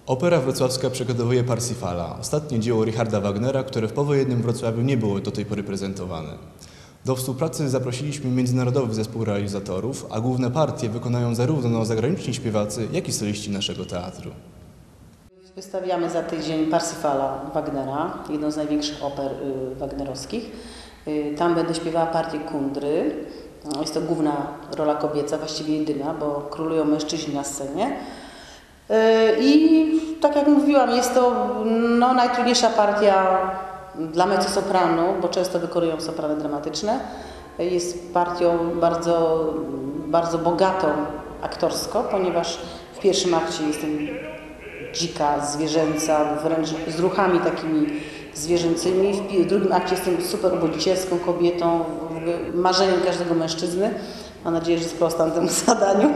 Opera wrocławska przygotowuje Parsifala, ostatnie dzieło Richarda Wagnera, które w powojennym Wrocławiu nie było do tej pory prezentowane. Do współpracy zaprosiliśmy międzynarodowy zespół realizatorów, a główne partie wykonają zarówno zagraniczni śpiewacy, jak i soliści naszego teatru. Wystawiamy za tydzień Parsifala Wagnera, jedną z największych oper wagnerowskich. Tam będę śpiewała partię Kundry. Jest to główna rola kobieca, właściwie jedyna, bo królują mężczyźni na scenie. I tak jak mówiłam, jest to najtrudniejsza partia dla mezzosopranu, bo często wykonują soprany dramatyczne. Jest partią bardzo bogatą aktorsko, ponieważ w pierwszym akcie jestem dzika, zwierzęca, wręcz z ruchami takimi zwierzęcymi. W drugim akcie jestem super uwodzicielską kobietą, marzeniem każdego mężczyzny. Mam nadzieję, że sprostam temu zadaniu.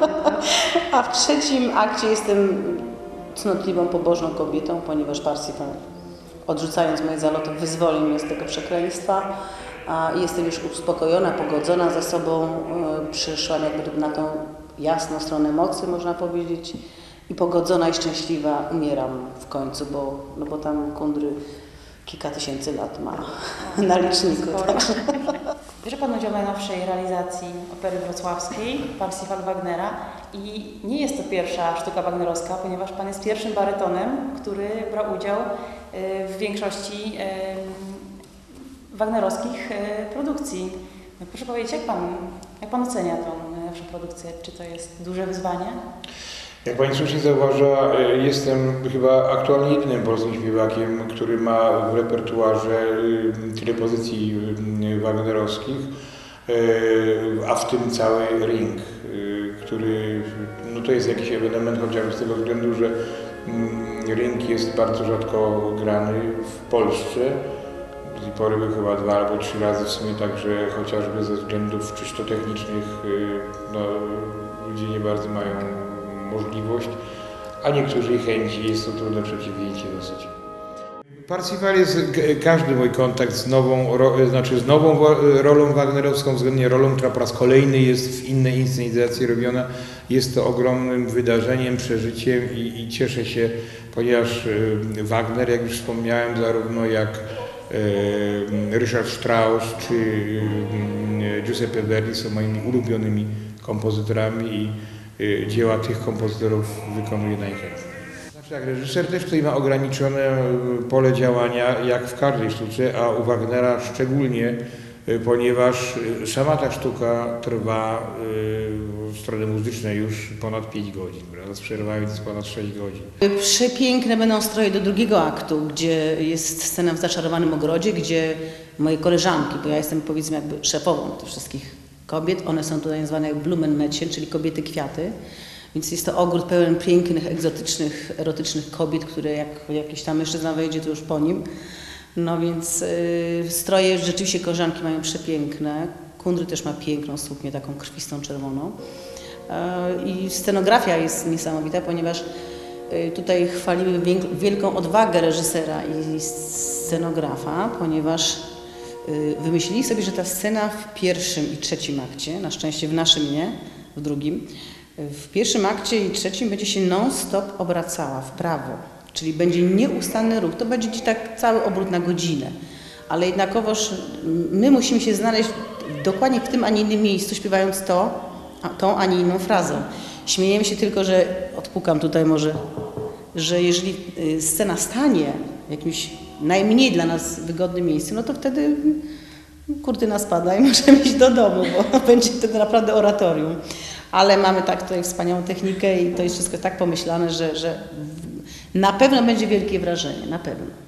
A w trzecim akcie jestem cnotliwą, pobożną kobietą, ponieważ Parsifal, odrzucając moje zaloty, wyzwolił mnie z tego przekleństwa. A jestem już uspokojona, pogodzona ze sobą. Przyszłam jakby na tą jasną stronę mocy, można powiedzieć. I pogodzona i szczęśliwa umieram w końcu, bo tam Kundry kilka tysięcy lat ma na liczniku. Bierze Pan udział w najnowszej realizacji opery wrocławskiej Parsifal Wagnera i nie jest to pierwsza sztuka wagnerowska, ponieważ Pan jest pierwszym barytonem, który brał udział w większości wagnerowskich produkcji. Proszę powiedzieć, jak Pan ocenia tę najnowszą produkcję? Czy to jest duże wyzwanie? Jak Pani słusznie zauważyła, jestem chyba aktualnie jedynym polskim śpiewakiem, który ma w repertuarze tyle pozycji wagnerowskich, a w tym cały Ring, który to jest jakiś ewenement, chociażby z tego względu, że Ring jest bardzo rzadko grany w Polsce. Do tej pory był chyba 2 albo 3 razy w sumie, także chociażby ze względów czysto technicznych ludzie nie bardzo mają możliwość, a niektórzy i chęci, jest to trudne przedsięwzięcie dosyć. Parsifal jest każdy mój kontakt z nową rolą wagnerowską, względnie rolą, która po raz kolejny jest w innej inscenizacji robiona. Jest to ogromnym wydarzeniem, przeżyciem i cieszę się, ponieważ Wagner, jak już wspomniałem, zarówno jak Richard Strauss czy Giuseppe Verdi są moimi ulubionymi kompozytorami i dzieła tych kompozytorów wykonuje najchętniej. Znaczy tak, reżyser też tutaj ma ograniczone pole działania, jak w każdej sztuce, a u Wagnera szczególnie, ponieważ sama ta sztuka trwa w stronę muzycznej już ponad 5 godzin, prawda? Z przerwami to jest ponad 6 godzin. Przepiękne będą stroje do drugiego aktu, gdzie jest scena w zaczarowanym ogrodzie, gdzie moje koleżanki, bo ja jestem powiedzmy jakby szefową tych wszystkich kobiet, one są tutaj nazwane Blumenmädchen, czyli kobiety kwiaty, więc jest to ogród pełen pięknych, egzotycznych, erotycznych kobiet, które jak jakiś tam mężczyzna wejdzie, to już po nim. No więc stroje rzeczywiście koleżanki mają przepiękne, Kundry też ma piękną suknię, taką krwistą czerwoną. I scenografia jest niesamowita, ponieważ tutaj chwalimy wielką odwagę reżysera i scenografa, ponieważ wymyślili sobie, że ta scena w pierwszym i trzecim akcie, na szczęście w naszym nie, w drugim, w pierwszym akcie i trzecim będzie się non-stop obracała w prawo, czyli będzie nieustanny ruch, to będzie gdzieś tak cały obrót na godzinę, ale jednakowoż my musimy się znaleźć dokładnie w tym, a nie innym miejscu, śpiewając tą, a nie inną frazą. Śmiejemy się tylko, że, odpukam tutaj może, że jeżeli scena stanie w jakimś najmniej dla nas wygodnym miejscu, no to wtedy kurtyna spada i możemy iść do domu, bo będzie wtedy naprawdę oratorium. Ale mamy tak tutaj wspaniałą technikę i to jest wszystko tak pomyślane, że na pewno będzie wielkie wrażenie, na pewno.